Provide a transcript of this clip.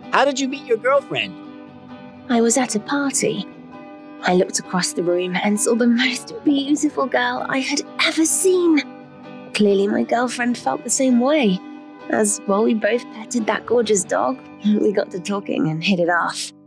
How did you meet your girlfriend? I was at a party. I looked across the room and saw the most beautiful girl I had ever seen. Clearly my girlfriend felt the same way, as while we both petted that gorgeous dog, we got to talking and hit it off.